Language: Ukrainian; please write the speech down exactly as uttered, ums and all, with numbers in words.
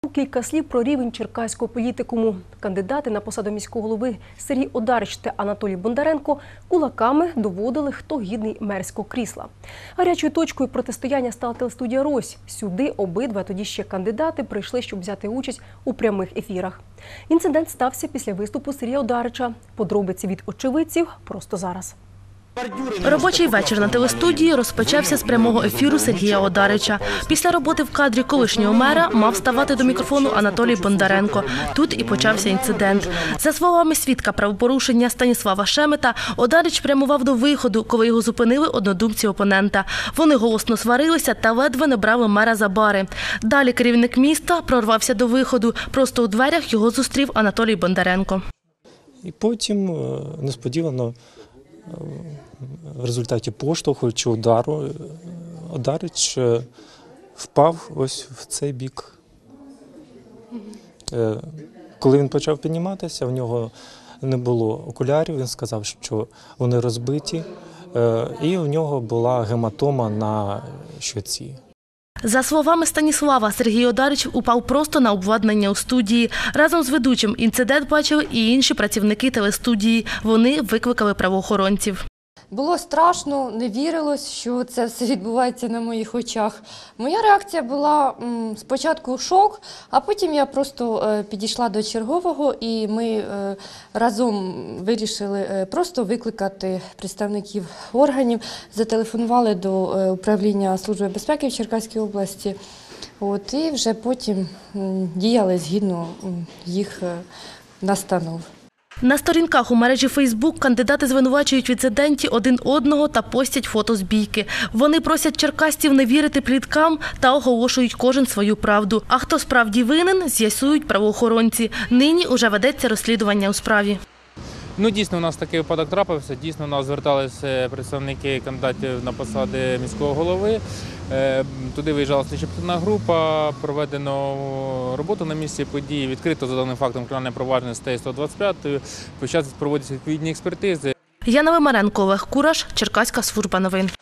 кілька слів про рівень черкаського політикуму. Кандидати на посаду міського голови Сергій Одарич та Анатолій Бондаренко кулаками доводили, хто гідний мерського крісла. Гарячою точкою протистояння стала телестудія «Рось». Сюди обидва тоді ще кандидати прийшли, щоб взяти участь у прямих ефірах. Інцидент стався після виступу Сергія Одарича. Подробиці від очевидців просто зараз. Робочий вечір на телестудії розпочався з прямого ефіру Сергія Одарича. Після роботи в кадрі колишнього мера мав ставати до мікрофону Анатолій Бондаренко. Тут і почався інцидент. За словами свідка правопорушення Станіслава Шемета, Одарич прямував до виходу, коли його зупинили однодумці опонента. Вони голосно сварилися та ледве не брали мера за бари. Далі керівник міста прорвався до виходу. Просто у дверях його зустрів Анатолій Бондаренко. І потім несподівано в результаті поштовху чи удару Одарич впав ось в цей бік. Коли він почав підніматися, в нього не було окулярів, він сказав, що вони розбиті, і в нього була гематома на щоці. За словами Станіслава, Сергій Одарич упав просто на обладнання у студії. Разом з ведучим інцидент бачили і інші працівники телестудії. Вони викликали правоохоронців. Було страшно, не вірилось, що це все відбувається на моїх очах. Моя реакція була м, спочатку шок, а потім я просто е, підійшла до чергового і ми е, разом вирішили е, просто викликати представників органів, зателефонували до е, управління Служби безпеки в Черкаській області. От, і вже потім м, діяли згідно м, їх е, настанов. На сторінках у мережі Фейсбук кандидати звинувачують в інциденті один одного та постять фото з бійки. Вони просять черкасців не вірити пліткам та оголошують кожен свою правду. А хто справді винен, з'ясують правоохоронці. Нині уже ведеться розслідування у справі. Ну, дійсно, у нас такий випадок трапився. Дійсно, у нас зверталися представники кандидатів на посади міського голови. Туди виїжджала слідчо-оперативна група, проведено роботу на місці події, відкрито за даним фактом кримінальне провадження статтею сто двадцять п'ять, почати проводяться відповідні експертизи. Яна Вимаренко, Олег Кураш, Черкаська служба новин.